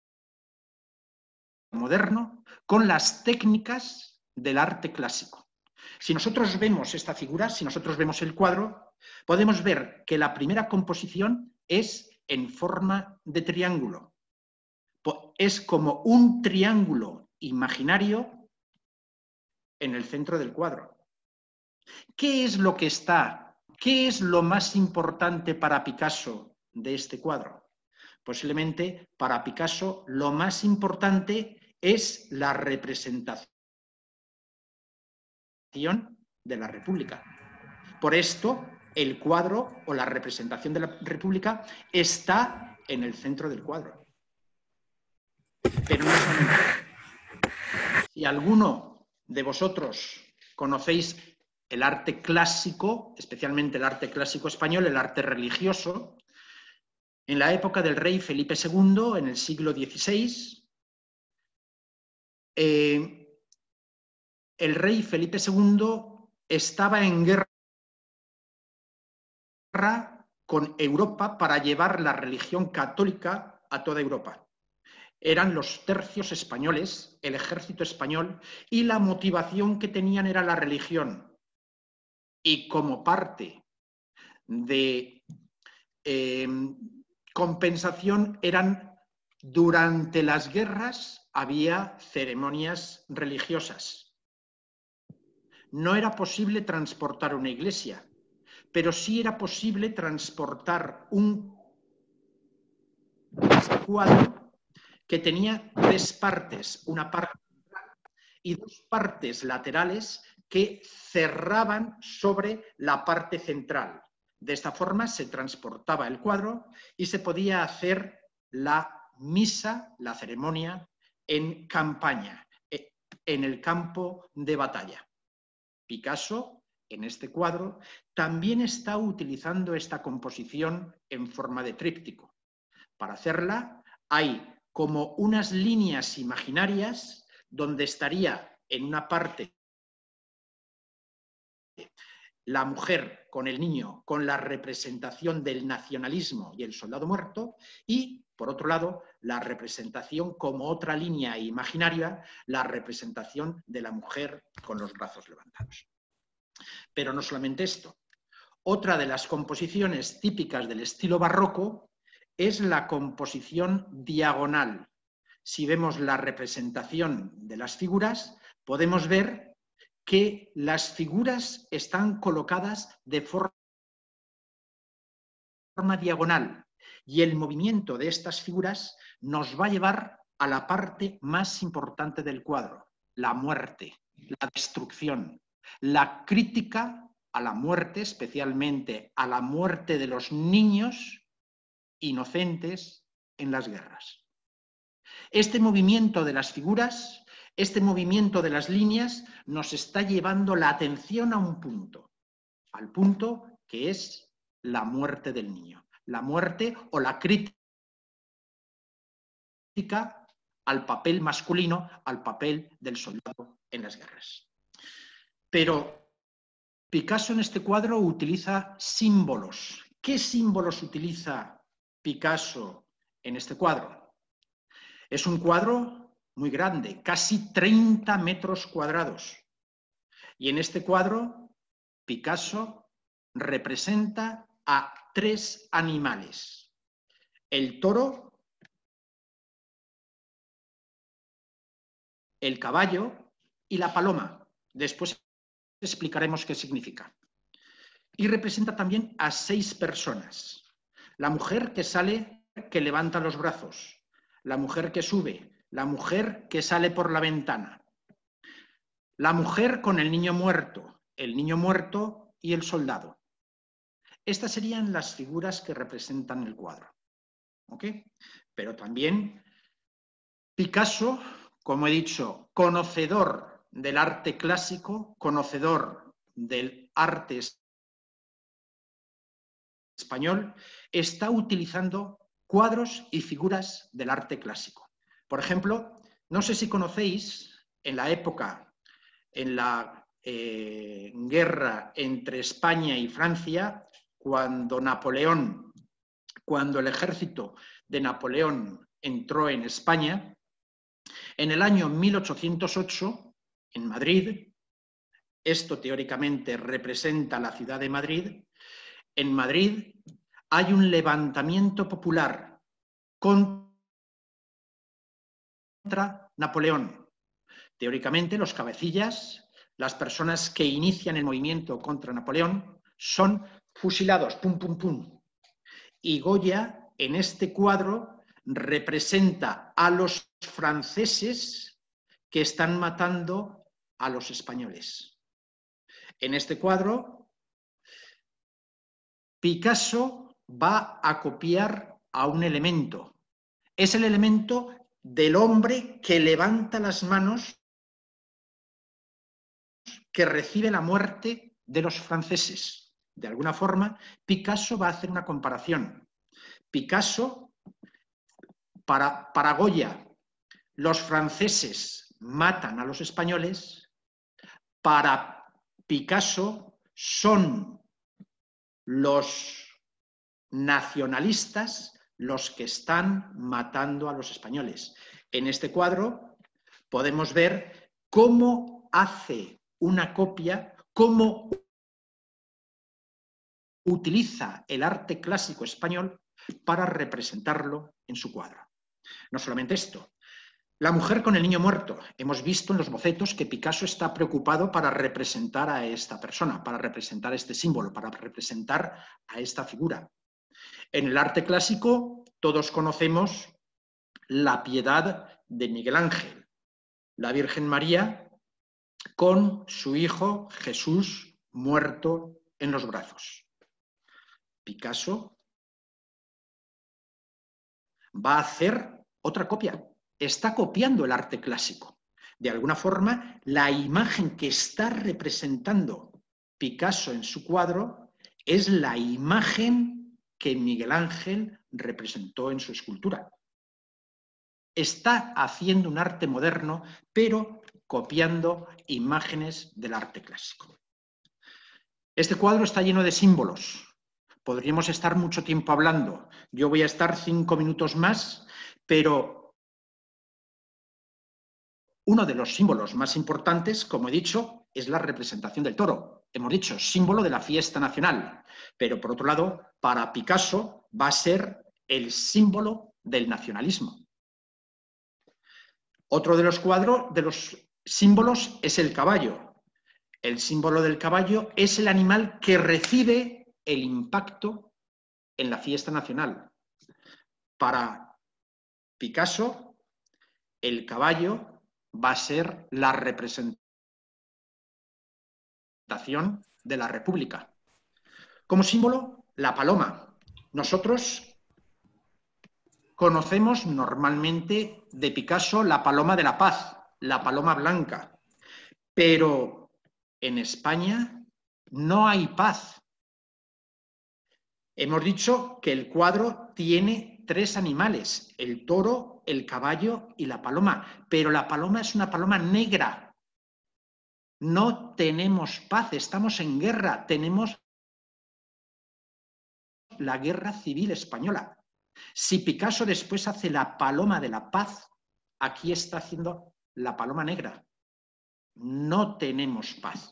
moderno con las técnicas del arte clásico. Si nosotros vemos esta figura, si nosotros vemos el cuadro, podemos ver que la primera composición es en forma de triángulo. Es como un triángulo imaginario en el centro del cuadro. ¿Qué es lo que está? ¿Qué es lo más importante para Picasso de este cuadro? Posiblemente para Picasso lo más importante es la representación de la República. Por esto, el cuadro o la representación de la República está en el centro del cuadro. Pero no solamente. Si alguno de vosotros conocéis el arte clásico, especialmente el arte clásico español, el arte religioso, en la época del rey Felipe segundo, en el siglo dieciséis, eh, el rey Felipe segundo estaba en guerra con Europa para llevar la religión católica a toda Europa. Eran los tercios españoles, el ejército español, y la motivación que tenían era la religión. Y como parte de eh, compensación eran, durante las guerras había ceremonias religiosas. No era posible transportar una iglesia, pero sí era posible transportar un cuadro que tenía tres partes, una parte y dos partes laterales que cerraban sobre la parte central. De esta forma se transportaba el cuadro y se podía hacer la misa, la ceremonia, en campaña, en el campo de batalla. Picasso, en este cuadro, también está utilizando esta composición en forma de tríptico. Para hacerla hay como unas líneas imaginarias donde estaría en una parte la mujer con el niño, con la representación del nacionalismo y el soldado muerto, y, por otro lado, la representación como otra línea imaginaria, la representación de la mujer con los brazos levantados. Pero no solamente esto. Otra de las composiciones típicas del estilo barroco es la composición diagonal. Si vemos la representación de las figuras, podemos ver que las figuras están colocadas de forma diagonal y el movimiento de estas figuras nos va a llevar a la parte más importante del cuadro, la muerte, la destrucción, la crítica a la muerte, especialmente a la muerte de los niños inocentes en las guerras. Este movimiento de las figuras, este movimiento de las líneas nos está llevando la atención a un punto, al punto que es la muerte del niño, la muerte o la crítica al papel masculino, al papel del soldado en las guerras. Pero Picasso en este cuadro utiliza símbolos. ¿Qué símbolos utiliza Picasso en este cuadro? Es un cuadro muy grande, casi treinta metros cuadrados. Y en este cuadro, Picasso representa a tres animales: el toro, el caballo y la paloma. Después explicaremos qué significa. Y representa también a seis personas. La mujer que sale, que levanta los brazos. La mujer que sube. La mujer que sale por la ventana. La mujer con el niño muerto. El niño muerto y el soldado. Estas serían las figuras que representan el cuadro. ¿Ok? Pero también Picasso, como he dicho, conocedor del arte clásico, conocedor del arte español, está utilizando cuadros y figuras del arte clásico. Por ejemplo, no sé si conocéis, en la época, en la eh, guerra entre España y Francia, cuando Napoleón, cuando el ejército de Napoleón entró en España, en el año mil ochocientos ocho, en Madrid, esto teóricamente representa la ciudad de Madrid, en Madrid hay un levantamiento popular contra contra Napoleón. Teóricamente, los cabecillas, las personas que inician el movimiento contra Napoleón, son fusilados, pum, pum, pum. Y Goya, en este cuadro, representa a los franceses que están matando a los españoles. En este cuadro, Picasso va a copiar a un elemento. Es el elemento del hombre que levanta las manos, que recibe la muerte de los franceses. De alguna forma, Picasso va a hacer una comparación. Picasso, para, para Goya, los franceses matan a los españoles. Para Picasso, son los nacionalistas los que están matando a los españoles. En este cuadro podemos ver cómo hace una copia, cómo utiliza el arte clásico español para representarlo en su cuadro. No solamente esto, la mujer con el niño muerto. Hemos visto en los bocetos que Picasso está preocupado para representar a esta persona, para representar este símbolo, para representar a esta figura. En el arte clásico todos conocemos la Piedad de Miguel Ángel, la Virgen María con su hijo Jesús muerto en los brazos. Picasso va a hacer otra copia, está copiando el arte clásico. De alguna forma, la imagen que está representando Picasso en su cuadro es la imagen que Miguel Ángel representó en su escultura. Está haciendo un arte moderno, pero copiando imágenes del arte clásico. Este cuadro está lleno de símbolos. Podríamos estar mucho tiempo hablando. Yo voy a estar cinco minutos más, pero uno de los símbolos más importantes, como he dicho, es la representación del toro. Hemos dicho, símbolo de la fiesta nacional. Pero, por otro lado, para Picasso va a ser el símbolo del nacionalismo. Otro de los cuadros, de los símbolos, es el caballo. El símbolo del caballo es el animal que recibe el impacto en la fiesta nacional. Para Picasso, el caballo va a ser la representación de la República. Como símbolo, la paloma. Nosotros conocemos normalmente de Picasso la paloma de la paz, la paloma blanca, pero en España no hay paz. Hemos dicho que el cuadro tiene tres animales, el toro, el caballo y la paloma, pero la paloma es una paloma negra. No tenemos paz, estamos en guerra, tenemos la guerra civil española. Si Picasso después hace la paloma de la paz, aquí está haciendo la paloma negra. No tenemos paz.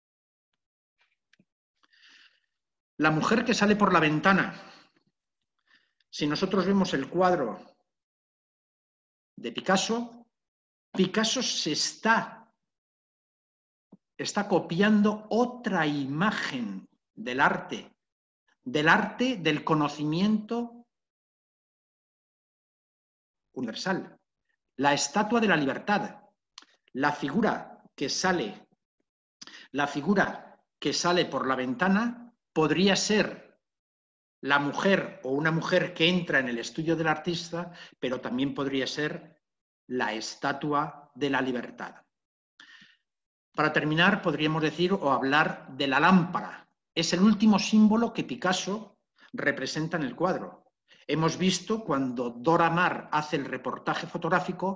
La mujer que sale por la ventana. Si nosotros vemos el cuadro de Picasso, Picasso se está, está copiando otra imagen del arte, del arte del conocimiento universal. La estatua de la libertad, la figura que sale, la figura que sale por la ventana podría ser la mujer o una mujer que entra en el estudio del artista, pero también podría ser la estatua de la libertad. Para terminar, podríamos decir o hablar de la lámpara. Es el último símbolo que Picasso representa en el cuadro. Hemos visto cuando Dora Maar hace el reportaje fotográfico,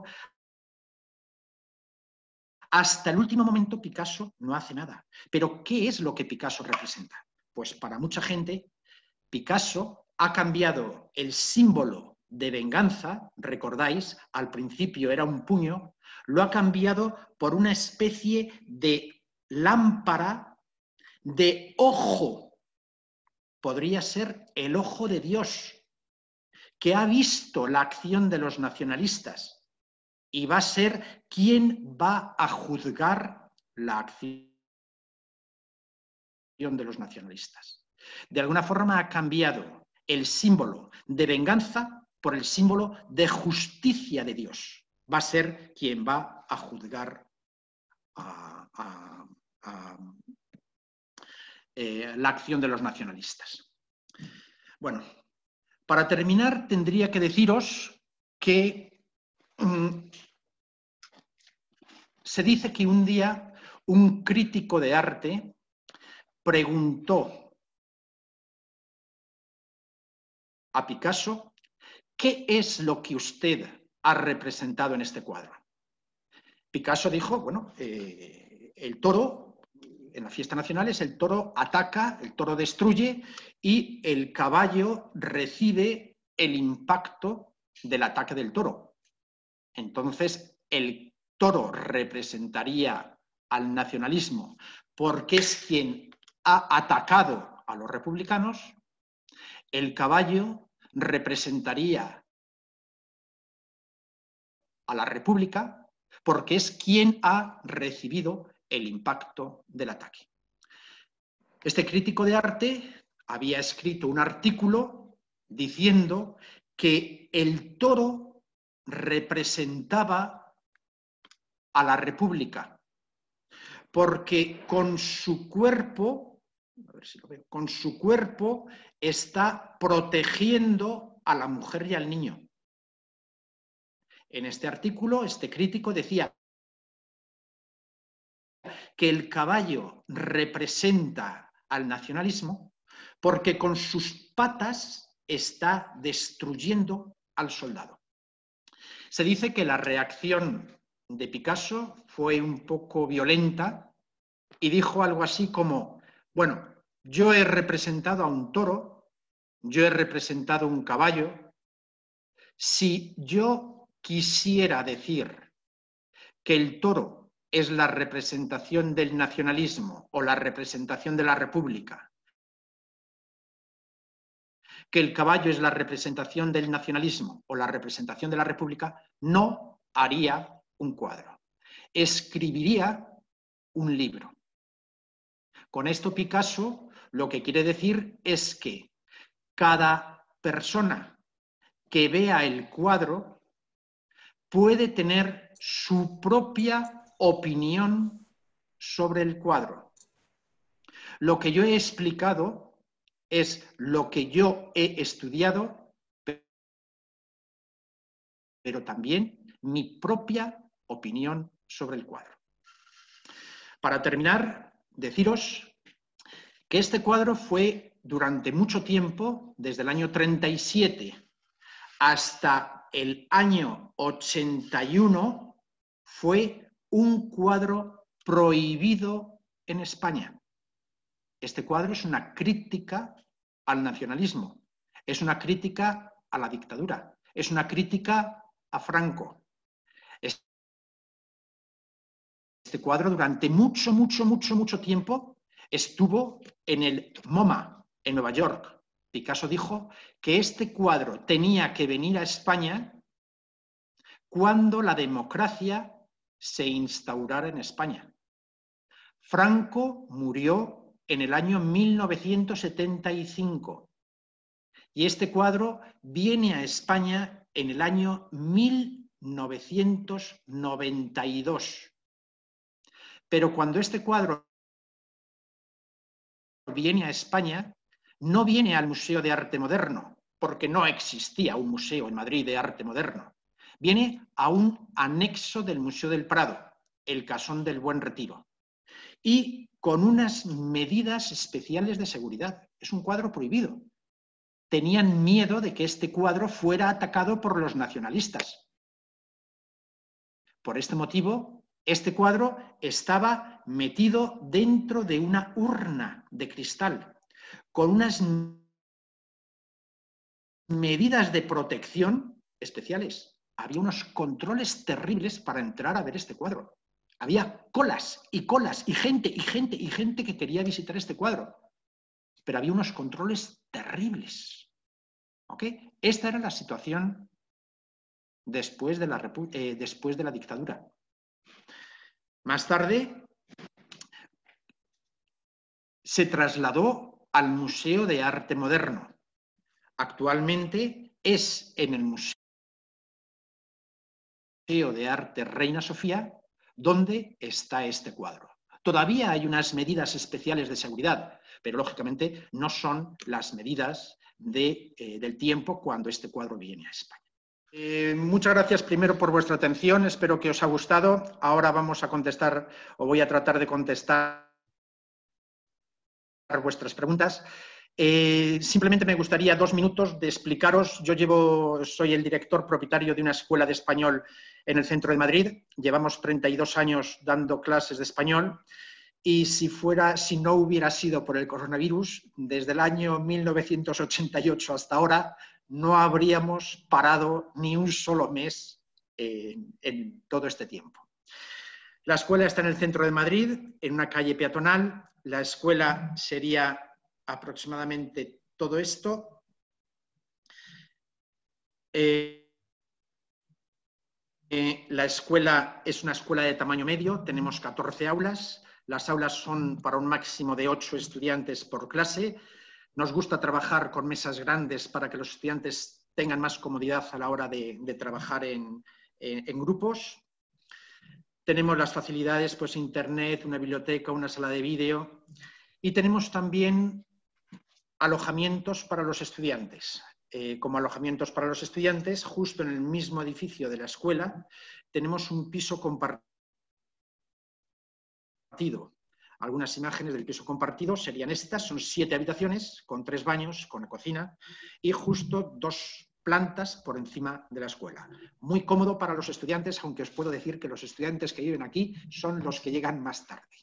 hasta el último momento Picasso no hace nada. Pero ¿qué es lo que Picasso representa? Pues para mucha gente, Picasso ha cambiado el símbolo de venganza, recordáis, al principio era un puño, lo ha cambiado por una especie de lámpara de ojo. Podría ser el ojo de Dios, que ha visto la acción de los nacionalistas y va a ser quien va a juzgar la acción de los nacionalistas. De alguna forma ha cambiado el símbolo de venganza por el símbolo de justicia de Dios. Va a ser quien va a juzgar a, a, a, eh, la acción de los nacionalistas. Bueno, para terminar tendría que deciros que mmm, se dice que un día un crítico de arte preguntó a Picasso: ¿qué es lo que usted ha representado en este cuadro? Picasso dijo, bueno, eh, el toro, en la fiesta nacional, es el toro ataca, el toro destruye y el caballo recibe el impacto del ataque del toro. Entonces, el toro representaría al nacionalismo porque es quien ha atacado a los republicanos, el caballo representaría a la República porque es quien ha recibido el impacto del ataque. Este crítico de arte había escrito un artículo diciendo que el toro representaba a la República porque con su cuerpo, a ver si lo veo, con su cuerpo está protegiendo a la mujer y al niño. En este artículo, este crítico decía que el caballo representa al nacionalismo porque con sus patas está destruyendo al soldado. Se dice que la reacción de Picasso fue un poco violenta y dijo algo así como, bueno, yo he representado a un toro, yo he representado un caballo. Si yo quisiera decir que el toro es la representación del nacionalismo o la representación de la República, que el caballo es la representación del nacionalismo o la representación de la República, no haría un cuadro. Escribiría un libro. Con esto Picasso lo que quiere decir es que cada persona que vea el cuadro puede tener su propia opinión sobre el cuadro. Lo que yo he explicado es lo que yo he estudiado, pero también mi propia opinión sobre el cuadro. Para terminar, deciros que este cuadro fue durante mucho tiempo, desde el año treinta y siete hasta el año ochenta y uno, fue un cuadro prohibido en España. Este cuadro es una crítica al nacionalismo, es una crítica a la dictadura, es una crítica a Franco. Este cuadro durante mucho, mucho, mucho, mucho tiempo estuvo en el MoMA, en Nueva York. Picasso dijo que este cuadro tenía que venir a España cuando la democracia se instaurara en España. Franco murió en el año mil novecientos setenta y cinco y este cuadro viene a España en el año mil novecientos noventa y dos. Pero cuando este cuadro viene a España, no viene al Museo de Arte Moderno, porque no existía un museo en Madrid de arte moderno. Viene a un anexo del Museo del Prado, el Casón del Buen Retiro, y con unas medidas especiales de seguridad. Es un cuadro prohibido. Tenían miedo de que este cuadro fuera atacado por los nacionalistas. Por este motivo, este cuadro estaba metido dentro de una urna de cristal, con unas medidas de protección especiales. Había unos controles terribles para entrar a ver este cuadro. Había colas y colas y gente y gente y gente que quería visitar este cuadro. Pero había unos controles terribles. ¿Okay? Esta era la situación después de la, eh, después de la dictadura. Más tarde se trasladó al Museo de Arte Moderno. Actualmente es en el Museo de Arte Reina Sofía donde está este cuadro. Todavía hay unas medidas especiales de seguridad, pero lógicamente no son las medidas de, eh, del tiempo cuando este cuadro viene a España. Eh, muchas gracias primero por vuestra atención, espero que os haya gustado. Ahora vamos a contestar, o voy a tratar de contestar vuestras preguntas. Eh, simplemente me gustaría dos minutos de explicaros. Yo llevo, soy el director propietario de una escuela de español en el centro de Madrid. Llevamos treinta y dos años dando clases de español y si, fuera, si no hubiera sido por el coronavirus, desde el año mil novecientos ochenta y ocho hasta ahora, no habríamos parado ni un solo mes en, en todo este tiempo. La escuela está en el centro de Madrid, en una calle peatonal. La escuela sería aproximadamente todo esto. Eh, eh, la escuela es una escuela de tamaño medio, tenemos catorce aulas. Las aulas son para un máximo de ocho estudiantes por clase. Nos gusta trabajar con mesas grandes para que los estudiantes tengan más comodidad a la hora de, de trabajar en, en, en grupos. Tenemos las facilidades, pues internet, una biblioteca, una sala de vídeo y tenemos también alojamientos para los estudiantes. Eh, como alojamientos para los estudiantes, justo en el mismo edificio de la escuela, tenemos un piso compartido. Algunas imágenes del piso compartido serían estas, son siete habitaciones con tres baños, con cocina y justo dos plantas por encima de la escuela. Muy cómodo para los estudiantes, aunque os puedo decir que los estudiantes que viven aquí son los que llegan más tarde.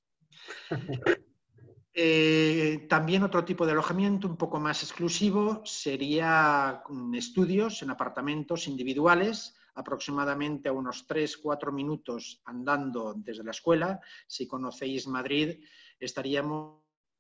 Eh, también otro tipo de alojamiento un poco más exclusivo sería estudios en apartamentos individuales, aproximadamente a unos tres a cuatro minutos andando desde la escuela. Si conocéis Madrid, estaríamos,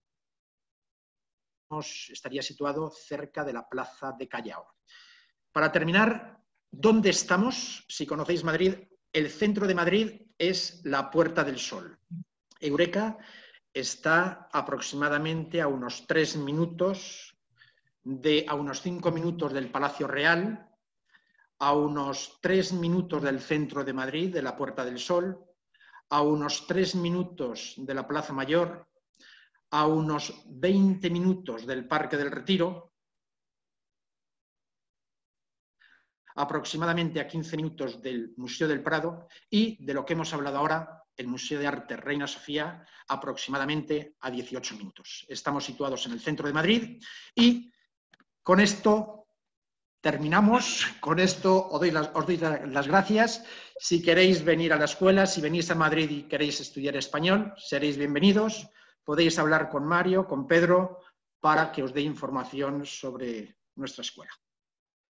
estaría situado cerca de la Plaza de Callao. Para terminar, ¿dónde estamos? Si conocéis Madrid, el centro de Madrid es la Puerta del Sol. Eureka está aproximadamente a unos tres minutos, de, a unos cinco minutos del Palacio Real, a unos tres minutos del centro de Madrid, de la Puerta del Sol, a unos tres minutos de la Plaza Mayor, a unos veinte minutos del Parque del Retiro, aproximadamente a quince minutos del Museo del Prado y de lo que hemos hablado ahora, el Museo de Arte Reina Sofía, aproximadamente a dieciocho minutos. Estamos situados en el centro de Madrid y con esto terminamos. Con esto os doy, las, os doy las gracias. Si queréis venir a la escuela, si venís a Madrid y queréis estudiar español, seréis bienvenidos. Podéis hablar con Mario, con Pedro, para que os dé información sobre nuestra escuela.